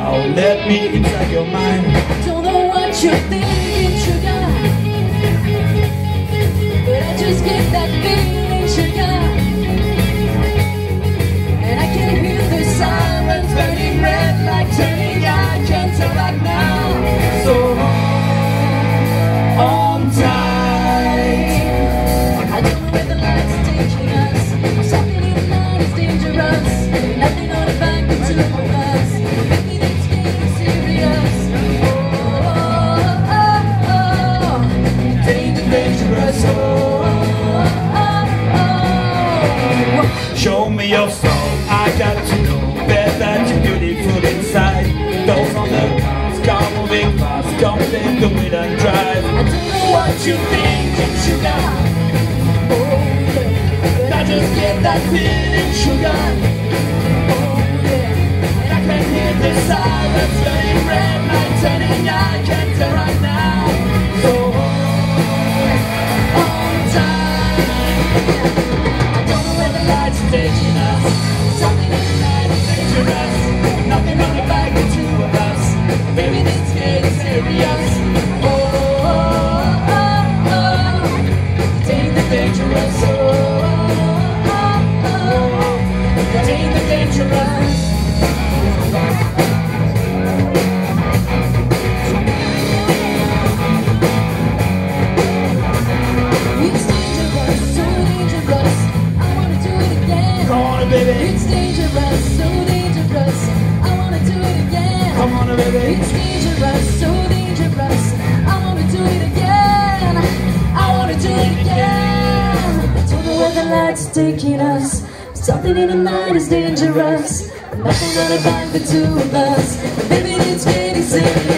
now. Let me inside your mind. Don't know what you're thinking, sugar, but I just get that feeling, sugar. And I can hear the sirens burning red like turning. I can't tell right now. So on tight. I don't know where the lights are taking us. Something in the night is dangerous. Nothing on the back of two of us. Maybe it's getting serious. Oh, oh, oh, oh. Dangerous. Oh, oh, oh. Show me your soul, I got to know that you're beautiful inside. Those on the cars, come moving fast, come take the wheel and drive. I don't know what you think, sugar. Oh, yeah. But I just get that feeling, sugar. Oh, yeah. And I can hear the sirens turning red, light turning. I can't tell right now. So on time. I don't know where the lights are taking us. Something in the night is dangerous. Nothing on the back, the two of us. Maybe this getting serious. Oh, oh, oh, oh. Take the dangerous. Oh, oh, oh, oh. Take the dangerous. It's dangerous, so dangerous. I wanna do it again. Come on, baby. It's dangerous, so dangerous. I wanna do it again. Come on, baby. It's dangerous, so dangerous. I wanna do it again. I wanna do it again. I don't know where the lights are taking us. Something in the night is dangerous. Nothing on the back, the two of us. Maybe it's getting serious.